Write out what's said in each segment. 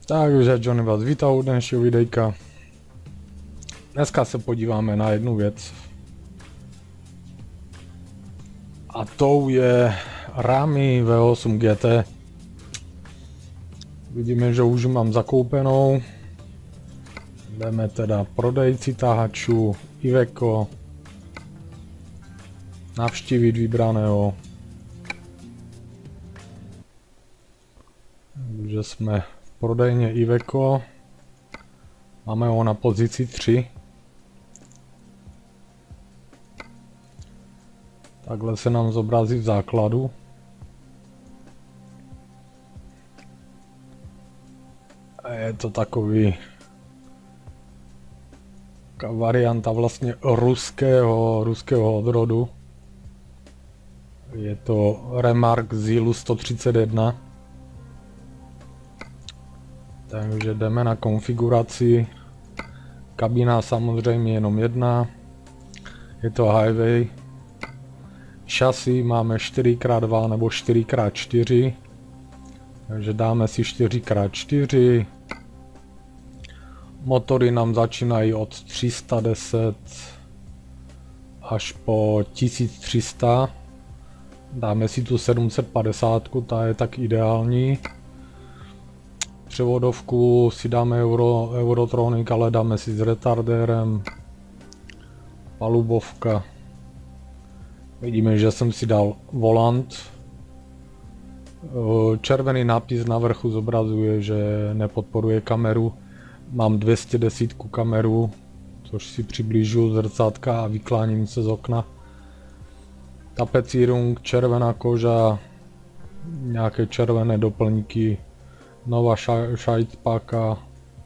Takže Johnny vás vítá u dnešního videjka. Dneska se podíváme na jednu věc. A tou je Rami V8 GT. Vidíme, že už mám zakoupenou. Jdeme teda prodejci tahačů Iveco. Navštívit vybraného. Takže jsme v prodejně Iveco. Máme ho na pozici 3. Takhle se nám zobrazí v základu. A je to takový varianta vlastně ruského odrodu. Je to Remark Zilu 131. Takže jdeme na konfiguraci. Kabina samozřejmě jenom jedna. Je to highway. Šasy máme 4x2 nebo 4x4. Takže dáme si 4x4. Motory nám začínají od 310 až po 1300. Dáme si tu 750, ta je tak ideální. Převodovku si dáme Eurotronic, ale dáme si s retardérem. Palubovka. Vidíme, že jsem si dal volant. Červený nápis na vrchu zobrazuje, že nepodporuje kameru. Mám 210 kameru, což si přiblížu zrcátka a vykláním se z okna. Tapecírung, červená koža, nějaké červené doplňky, nová šajtpáka.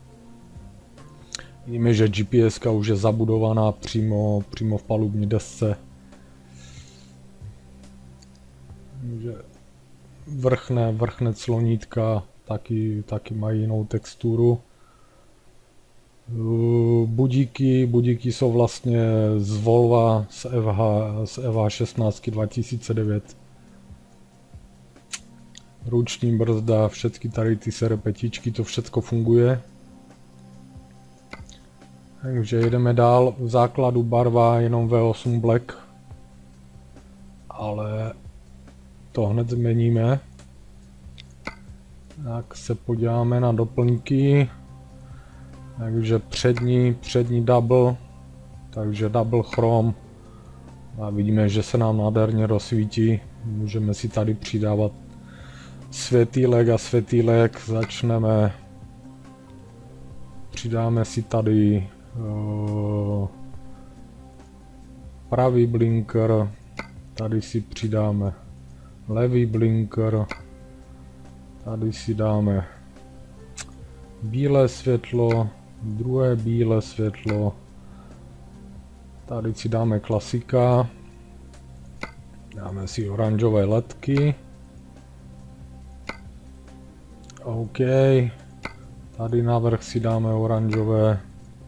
Vidíme, že GPS už je zabudovaná přímo v palubní desce. Vrchné clonítka taky mají jinou texturu. Budíky jsou vlastně z Volva z FH16 2009. Ruční brzda, všechny tady ty serpetičky, to všechno funguje. Takže jedeme dál. V základu barva jenom V8 Black. Ale to hned změníme. Tak se podíváme na doplňky. Takže přední double, takže double chrom. A vidíme, že se nám nádherně rozsvítí. Můžeme si tady přidávat světýlek a světýlek. Přidáme si tady pravý blinker. Tady si přidáme levý blinker. Tady si dáme bílé světlo, druhé bílé světlo. Tady si dáme klasika. Dáme si oranžové ledky. OK. Tady navrch si dáme oranžové.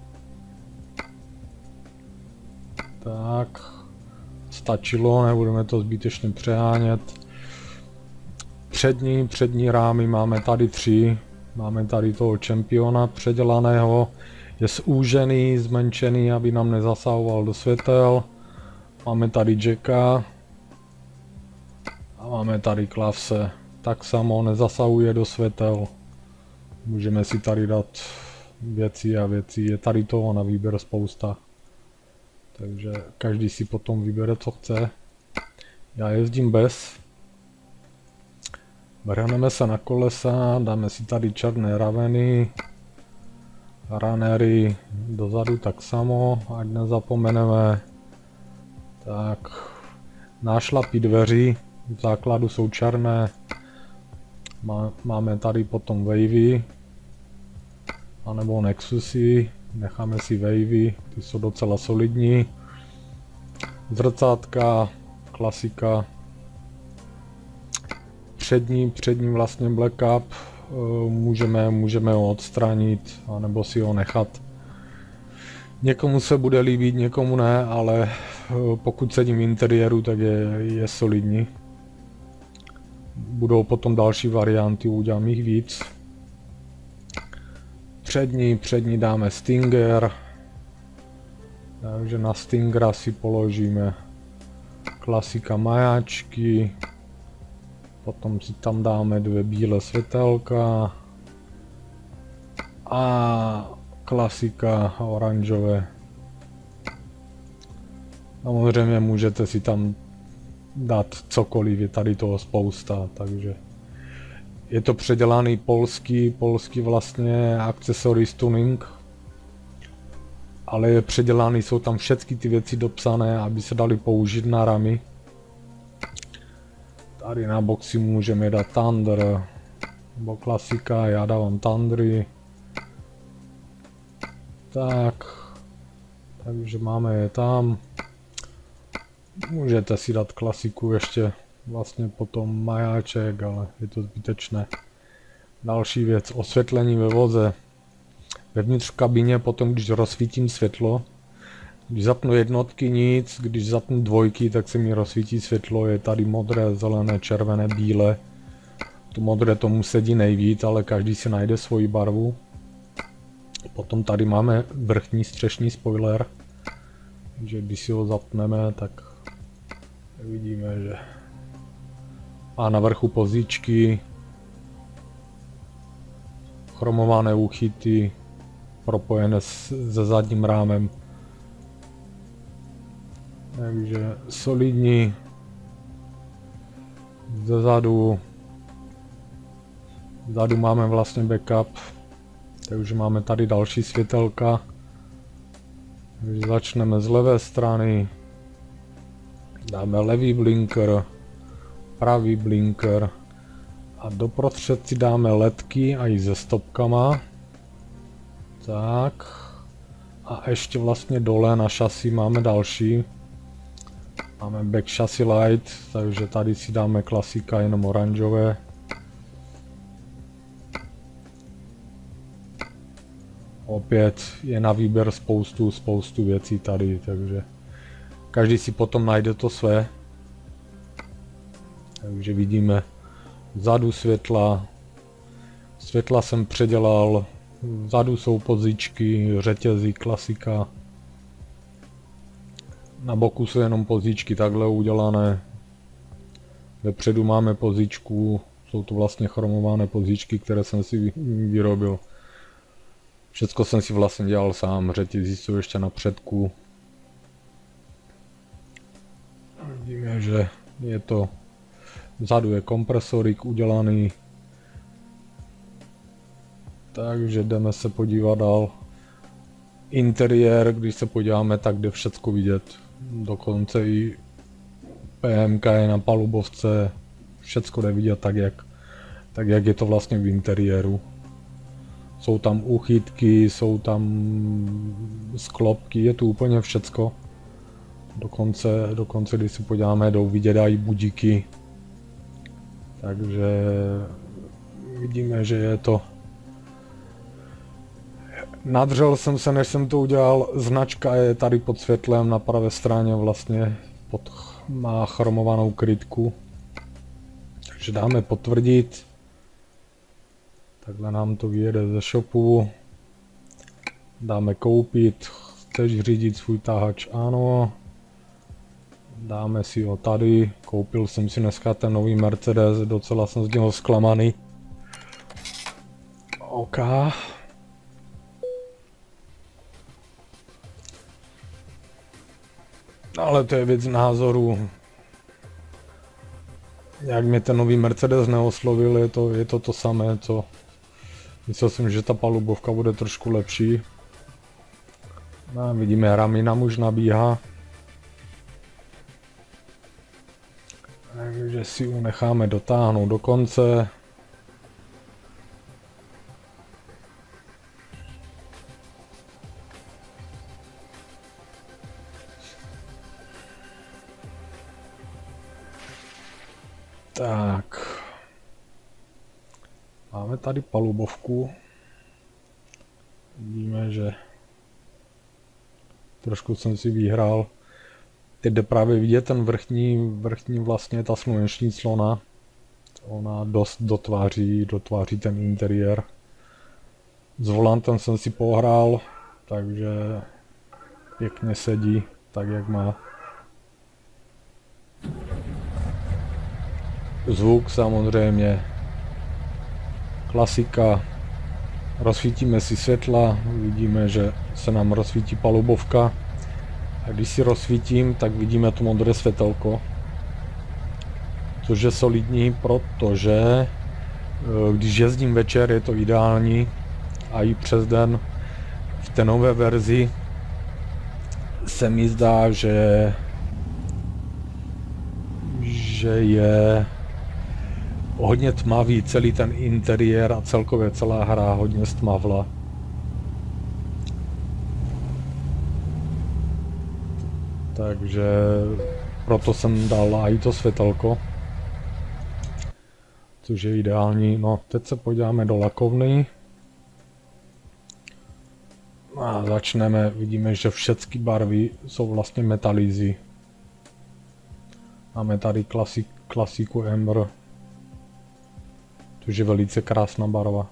Tak. Stačilo, nebudeme to zbytečně přehánět. Přední rámy máme tady 3. Máme tady toho čempiona předělaného. Je zúžený, zmenšený, aby nám nezasahoval do světel. Máme tady Jacka. A máme tady Klavse. Tak samo nezasahuje do světel. Můžeme si tady dát věci a věci. Je tady toho na výběr spousta. Takže každý si potom vybere, co chce. Já jezdím bez. Vrhneme se na kolesa, dáme si tady černé raveny. Runnery dozadu tak samo, ať nezapomeneme. Tak, nášlapy dveří v základu jsou černé. Máme tady potom wavy, anebo Nexusy, necháme si wavy, ty jsou docela solidní. Zrcátka, klasika. Přední vlastně blackup, můžeme ho odstranit, anebo si ho nechat. Někomu se bude líbit, někomu ne, ale pokud sedím v interiéru, tak je solidní. Budou potom další varianty, udělám jich víc. Přední dáme Stinger. Takže na Stingera si položíme klasika majáčky. Potom si tam dáme 2 bílé světelka. A klasika oranžové. Samozřejmě můžete si tam dát cokoliv, je tady toho spousta, takže je to předělaný polský vlastně Accessories Tuning, ale je předělaný, jsou tam všechny ty věci dopsané, aby se dali použít na ramy. Tady na boxy můžeme dát Thunder, nebo klasika, já dávám Thundery. Tak, takže máme je tam. Můžete si dát klasiku ještě vlastně potom majáček, ale je to zbytečné. Další věc, osvětlení ve voze. Vevnitř v kabině potom, když rozsvítím světlo, když zapnu jednotky nic, když zapnu dvojky, tak se mi rozsvítí světlo, je tady modré, zelené, červené, bílé. To modré tomu sedí nejvíc, ale každý si najde svoji barvu. Potom tady máme vrchní střešní spoiler, takže když si ho zapneme, tak vidíme, že má na vrchu pozičky, chromované úchyty, propojené se zadním rámem. Takže solidní. Zezadu máme vlastně backup, takže máme tady další světelka. Takže začneme z levé strany. Dáme levý blinker, pravý blinker a doprostřed si dáme ledky a i se stopkama. Tak. A ještě vlastně dole na šasi máme další. Máme back chassis light, takže tady si dáme klasika jenom oranžové. Opět je na výběr spoustu věcí tady, takže každý si potom najde to své. Takže vidíme vzadu světla. Světla jsem předělal, vzadu jsou pozičky, řetězy, klasika. Na boku jsou jenom pozičky takhle udělané. Vepředu máme pozičku, jsou to vlastně chromované pozičky, které jsem si vyrobil. Všecko jsem si vlastně dělal sám, řetězy jsou ještě na předku. Vidíme, že je to, vzadu je kompresorik udělaný. Takže jdeme se podívat dál. Interiér, když se podíváme, tak jde všecko vidět. Dokonce i PMK je na palubovce, všecko jde vidět tak jak je to vlastně v interiéru. Jsou tam úchytky, jsou tam sklopky, je tu úplně všecko. Dokonce když se podíváme, jdou vidět i budíky. Takže vidíme, že je to. Nadřel jsem se, než jsem to udělal, značka je tady pod světlem na pravé straně vlastně, má chromovanou krytku. Takže dáme potvrdit. Takhle nám to vyjede ze shopu. Dáme koupit, chceš řídit svůj tahač, ano. Dáme si ho tady, koupil jsem si dneska ten nový Mercedes, docela jsem z něho zklamaný. OK. Ale to je věc názoru. Jak mě ten nový Mercedes neoslovil, je to samé, co... Myslel jsem, že ta palubovka bude trošku lepší. No, vidíme, ramy nám už nabíhá. Takže si ji necháme dotáhnout do konce. Tak. Máme tady palubovku. Vidíme, že trošku jsem si vyhrál. Teď jde právě vidět ten vrchní vlastně ta sluneční clona. Ona dost dotváří ten interiér. S volantem jsem si pohrál, takže pěkně sedí, tak jak má. Zvuk samozřejmě, klasika, rozsvítíme si světla, vidíme, že se nám rozsvítí palubovka a když si rozsvítím, tak vidíme to modré světelko, což je solidní, protože když jezdím večer, je to ideální a i přes den v té nové verzi se mi zdá, že je hodně tmavý celý ten interiér a celkově celá hra hodně stmavla. Takže proto jsem dal i to světelko, což je ideální. No, teď se podíváme do lakovny. A začneme, vidíme, že všechny barvy jsou vlastně metalízy. Máme tady klasiku Ember, což je velice krásná barva.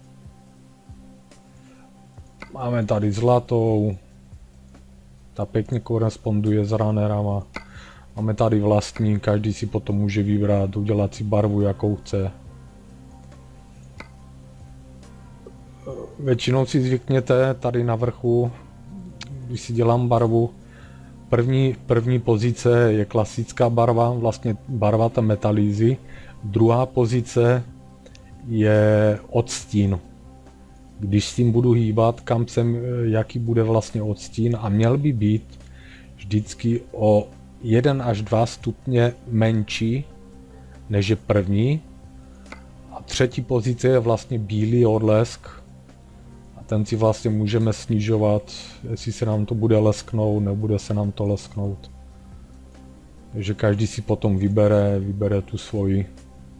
Máme tady zlatou, ta pěkně koresponduje s runnerama. Máme tady vlastní, každý si potom může vybrat, udělat si barvu, jakou chce. Většinou si zvykněte tady na vrchu, když si dělám barvu, první pozice je klasická barva, vlastně barva té metalízy. Druhá pozice je odstín. Když s tím budu hýbat, jaký bude vlastně odstín, a měl by být vždycky o 1 až 2 stupně menší než je první. A třetí pozice je vlastně bílý odlesk. A ten si vlastně můžeme snižovat, jestli se nám to bude lesknout, nebude se nám to lesknout. Takže každý si potom vybere tu svoji.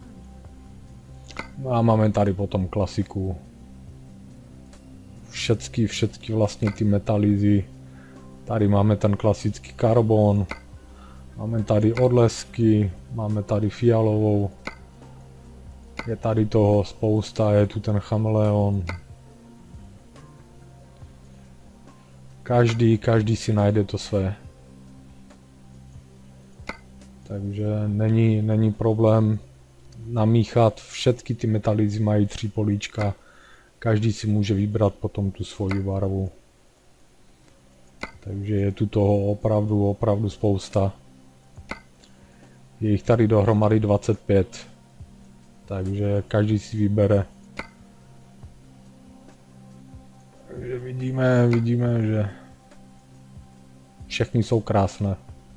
A máme tady potom klasiku. Všetky vlastně ty metalízy. Tady máme ten klasický karbon. Máme tady odlesky, máme tady fialovou. Je tady toho spousta, je tu ten chameleon. Každý si najde to své. Takže není problém namíchat, všetky ty metalízy mají 3 políčka. Každý si může vybrat potom tu svoji barvu. Takže je tu toho opravdu spousta. Je jich tady dohromady 25. Takže každý si vybere. Takže vidíme, že všechny jsou krásné.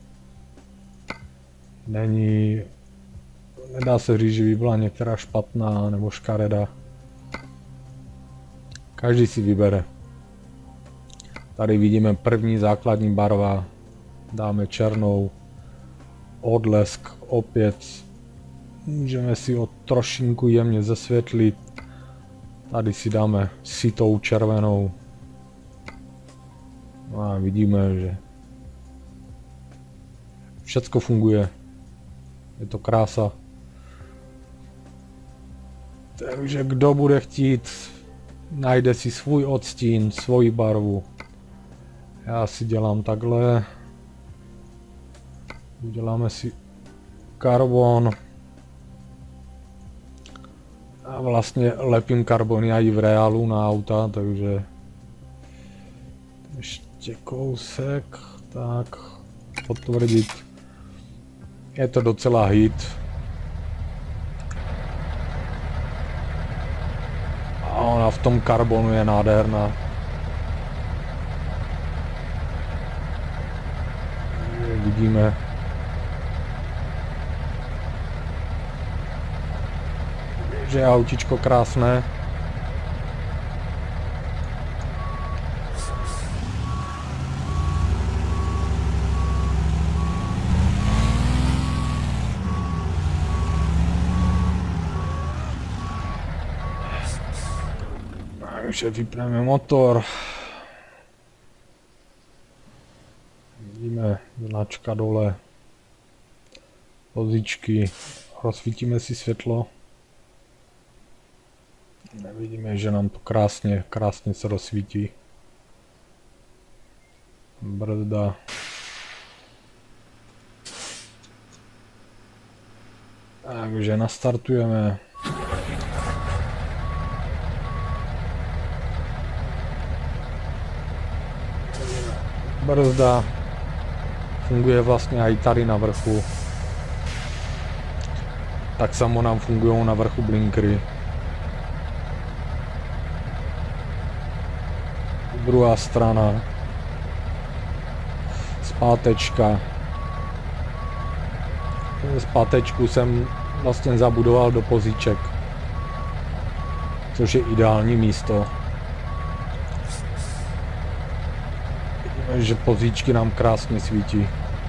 Nedá se říct, že by byla některá špatná nebo škaredá. Každý si vybere. Tady vidíme první základní barva. Dáme černou. Odlesk opět. Můžeme si ho trošinku jemně zesvětlit. Tady si dáme sytou červenou. A vidíme, že všecko funguje. Je to krása. Takže kdo bude chtít, najde si svůj odstín, svoji barvu. Já si dělám takhle. Uděláme si karbon. A vlastně lepím karbony i v reálu na auta, takže ještě kousek, tak potvrdit. Je to docela hit. A ona v tom karbonu je nádherná. Vidíme. Že je autičko krásné. Takže vypneme motor. Vidíme značka dole. Vozičky. Rozsvítíme si světlo. Vidíme, že nám to krásně se rozsvítí. Brzda. Takže nastartujeme. Brzda. Funguje vlastně i tady na vrchu. Tak samo nám fungují na vrchu blinkry. Druhá strana. Zpátečka. Zpátečku jsem vlastně zabudoval do pozíček. Což je ideální místo. Vidíme, že pozíčky nám krásně svítí.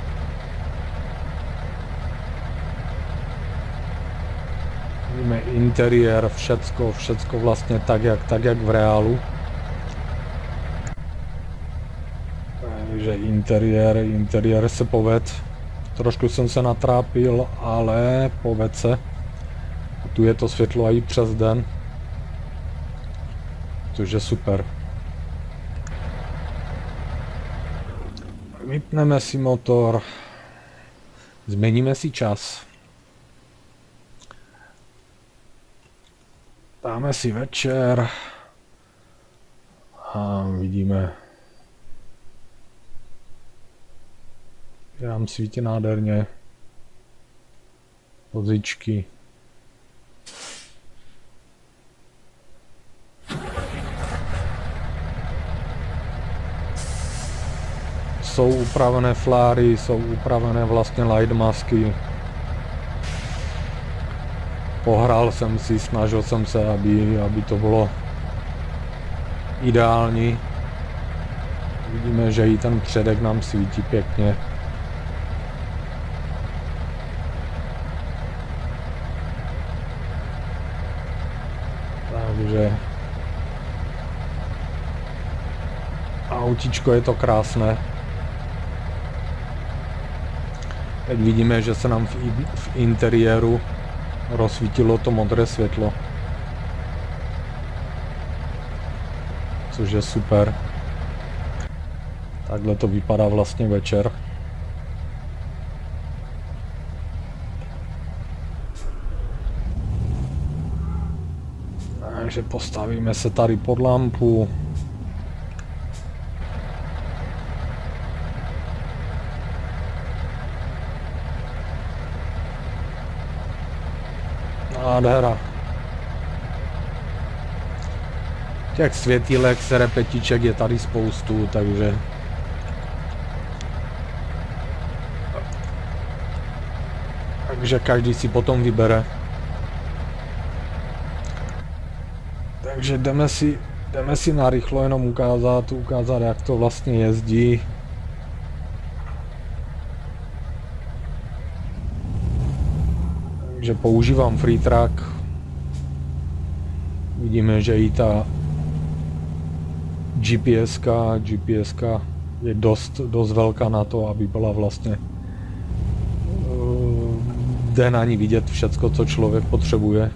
Vidíme interiér, všecko vlastně tak jak v reálu. Takže interiér se poved. Trošku jsem se natrápil, ale poved se. A tu je to světlo i přes den. Což je super. Vypneme si motor. Změníme si čas. Dáme si večer. A vidíme, že nám svítí nádherně. Pozičky. Jsou upravené fláry, jsou upravené vlastně light masky. Pohrál jsem si, snažil jsem se, aby to bylo ideální. Vidíme, že i ten předek nám svítí pěkně. Takže autíčko je to krásné. Teď vidíme, že se nám v interiéru rozsvítilo to modré světlo. Což je super. Takhle to vypadá vlastně večer. Takže postavíme se tady pod lampu. Nádhera. Těch světýlek, serepetiček je tady spoustu, takže každý si potom vybere. Takže jdeme si narychlo jenom ukázat, jak to vlastně jezdí. Takže používám FreeTrack. Vidíme, že i ta GPSka je dost velká na to, aby byla vlastně jde na ní vidět všecko, co člověk potřebuje.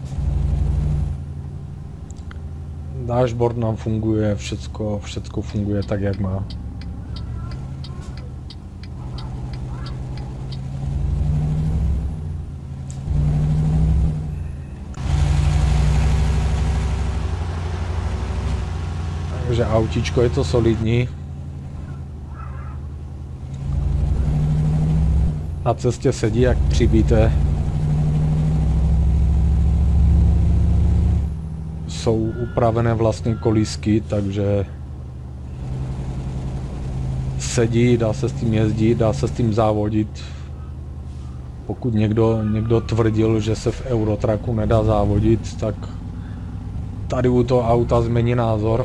Dashboard nám funguje, všecko funguje tak, jak má. Takže autíčko je to solidní. Na cestě sedí jak přibité. Jsou upravené vlastně kolísky, takže sedí, dá se s tím jezdit, dá se s tím závodit. Pokud někdo tvrdil, že se v Eurotracku nedá závodit, tak tady u toho auta změní názor.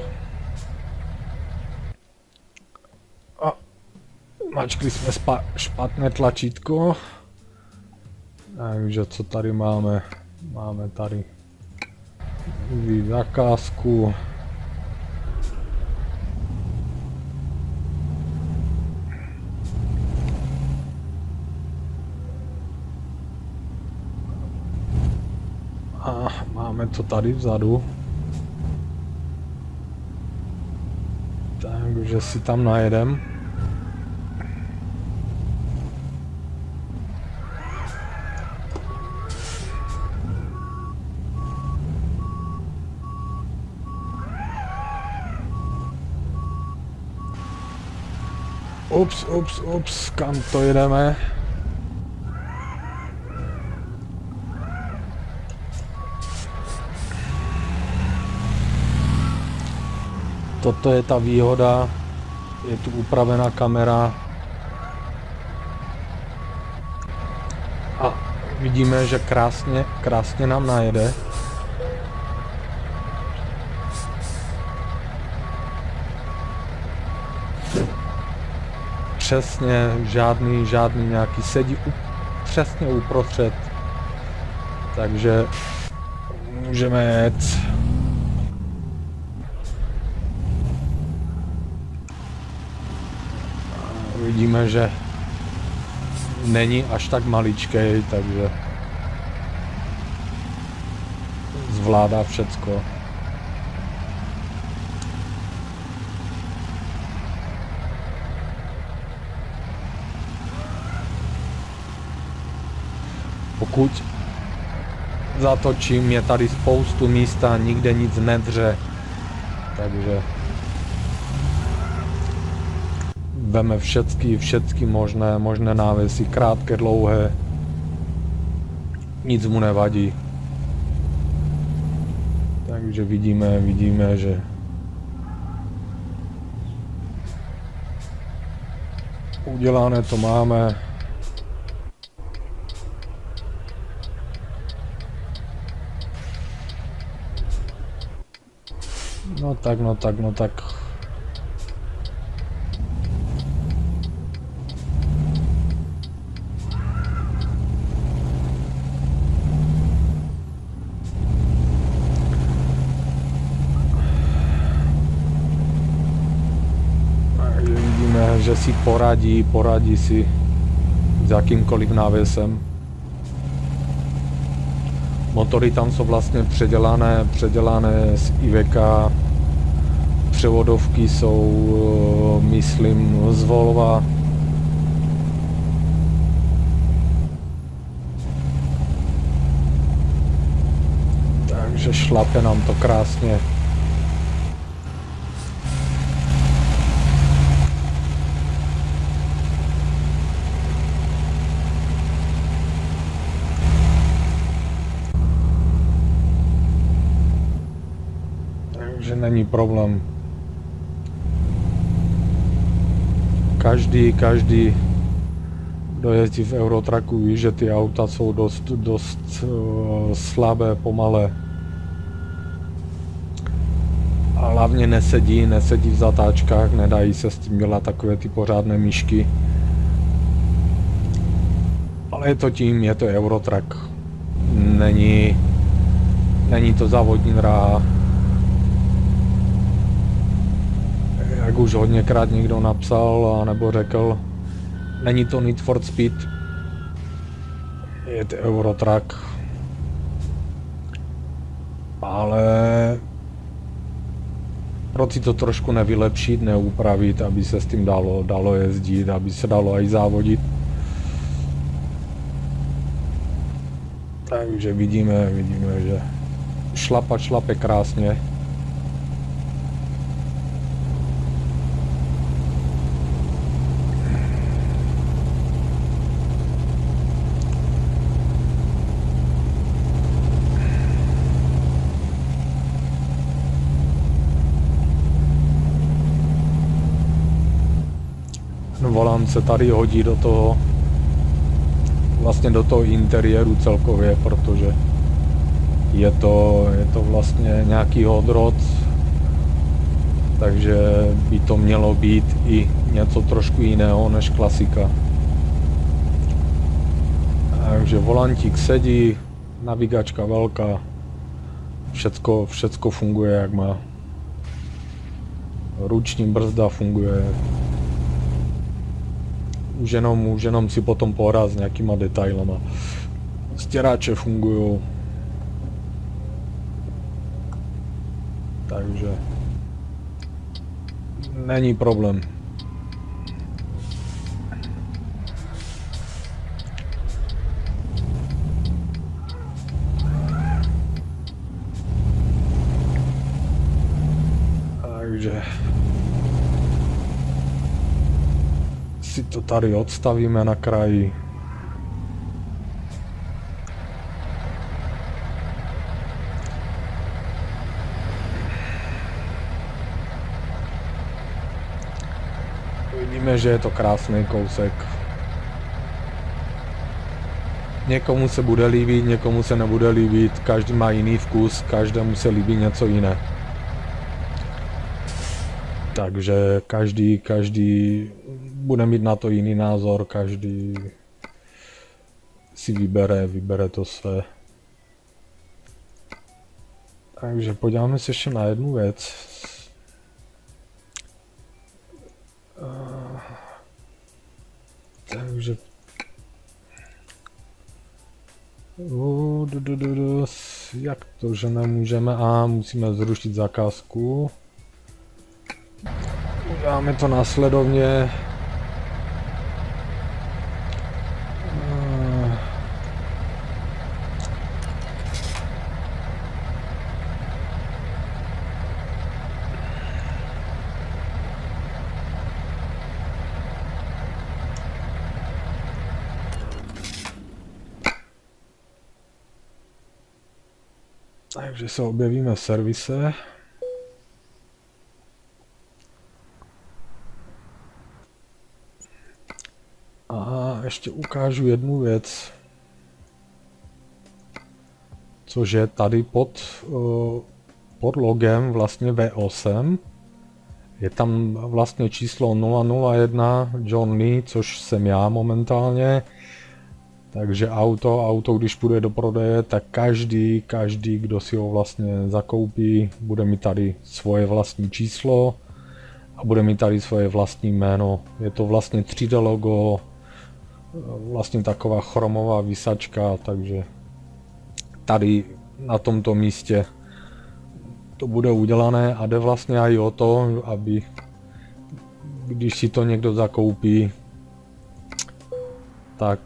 A mačkli jsme špatné tlačítko. Takže co tady máme? Máme tady zakázku. A máme to tady vzadu. Takže si tam najedem. Ups, kam to jedeme? Toto je ta výhoda, je tu upravená kamera a vidíme, že krásně nám najede. Přesně, žádný nějaký sedí přesně uprostřed, takže můžeme jet. Vidíme, že není až tak maličkej, takže zvládá všecko. Pokud zatočím, je tady spoustu místa, nikde nic nedře, takže veme všetky možné návesy, krátké, dlouhé, nic mu nevadí. Takže vidíme, že udělané to máme. No tak. Vidíme, že si poradí si s jakýmkoliv návesem. Motory tam jsou vlastně předělané z Iveca. Převodovky jsou, myslím, z Volva. Takže šlape nám to krásně. Takže není problém. Každý, kdo jezdí v Eurotracku, ví, že ty auta jsou dost slabé, pomalé. A hlavně nesedí v zatáčkách, nedají se s tím dělat takové ty pořádné myšky. Ale je to tím, je to Eurotrack. Není to závodní dráha. Jak už hodněkrát někdo napsal nebo řekl, není to Need for Speed, je to Eurotrack. Ale proč si to trošku nevylepšit, neupravit, aby se s tím dalo jezdit, aby se dalo i závodit. Takže vidíme, že šlape krásně. Volant se tady hodí do toho, vlastně do toho interiéru celkově, protože je to vlastně nějaký hot rod, takže by to mělo být i něco trošku jiného než klasika. Takže volantík sedí, navigačka velká, všecko funguje jak má. Ruční brzda funguje. Už jenom si potom pohrát s nějakýma detailama. Stěráče fungují. takže není problém. Takže si to tady odstavíme na kraji. Vidíme, že je to krásný kousek. Někomu se bude líbit, někomu se nebude líbit, každý má jiný vkus, každému se líbí něco jiné. Takže každý bude mít na to jiný názor, každý si vybere to své. Takže podíváme se ještě na jednu věc. Takže jak to, že nemůžeme? Musíme zrušit zakázku. Uděláme to následovně. Takže se objevíme v servise. A ještě ukážu jednu věc, což je tady pod logem vlastně V8. Je tam vlastně číslo 001 John Lee, což jsem já momentálně. Takže auto, když půjde do prodeje, tak každý, kdo si ho vlastně zakoupí, bude mít tady svoje vlastní číslo a bude mít tady svoje vlastní jméno. Je to vlastně 3D logo, vlastně taková chromová výsačka, takže tady na tomto místě to bude udělané a jde vlastně i o to, aby když si to někdo zakoupí, tak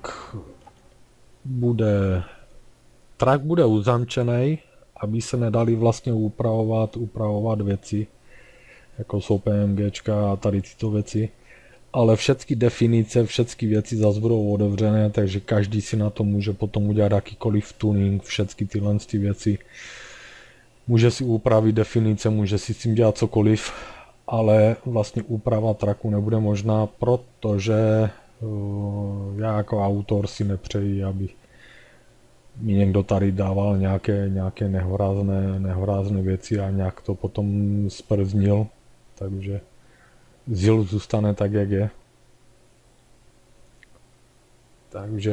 trakt bude uzamčený, aby se nedali vlastně upravovat věci, jako jsou PMGčka a tady tyto věci. Ale všechny definice, všechny věci zase budou otevřené, takže každý si na to může potom udělat jakýkoliv tuning, všechny tyhle věci. Může si upravit definice, může si s tím dělat cokoliv, ale vlastně úprava traku nebude možná, protože já jako autor si nepřeji, aby mi někdo tady dával nějaké nehorázné věci a nějak to potom sprznil, takže ZIL zůstane tak, jak je. Takže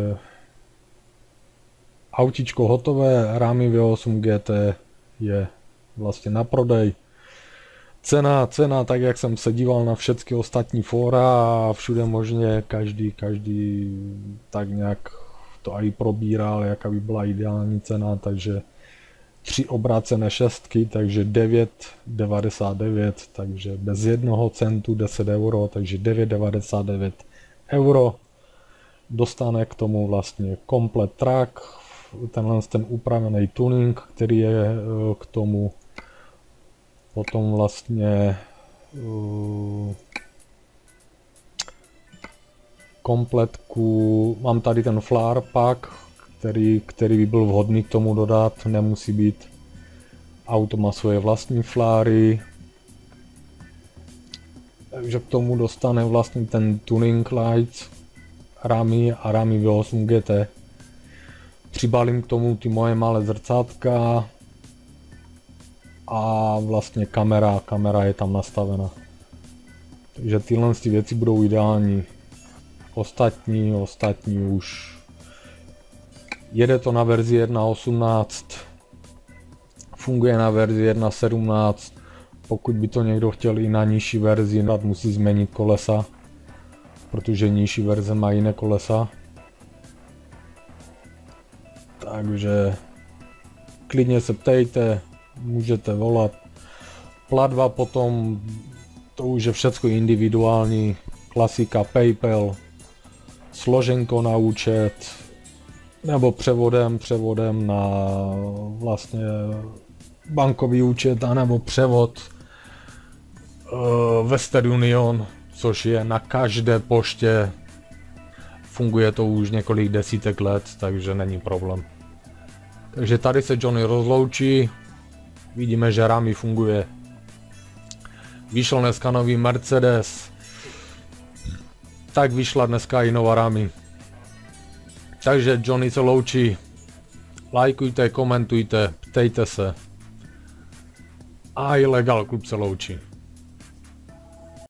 autíčko hotové, Rami V8 GT je vlastně na prodej. Cena, tak jak jsem se díval na všechny ostatní fóra a všude možně každý tak nějak to i probíral, jaká by byla ideální cena, takže 3 obrácené šestky, takže 9,99, takže bez 1 centu 10 euro, takže 9,99 euro. Dostane k tomu vlastně komplet track, ten upravený tuning, který je k tomu. Potom vlastně kompletku, mám tady ten floor pack, který by byl vhodný k tomu dodat, nemusí být. Auto má svoje vlastní fláry, takže k tomu dostane vlastně ten tuning lights Rami a Rami V8 GT. Přibalím k tomu ty moje malé zrcátka a vlastně kamera je tam nastavena. Takže tyhle věci budou ideální. Ostatní už jede to na verzi 1.18, funguje na verzi 1.17, pokud by to někdo chtěl i na nižší verzi, musí změnit kolesa, protože nižší verze má jiné kolesa. Takže klidně se ptejte, můžete volat, Platba potom, to už je všecko individuální, klasika PayPal, složenko na účet, nebo převodem na vlastně bankový účet, anebo převod Western Union, což je na každé poště. Funguje to už několik desítek let, takže není problém. Takže tady se Johnny rozloučí, vidíme, že Rami funguje. Vyšel dneska nový Mercedes, tak vyšla dneska i nová Rami. Takže Johnny se loučí, lajkujte, komentujte, ptejte se. A i Legal Klub se loučí.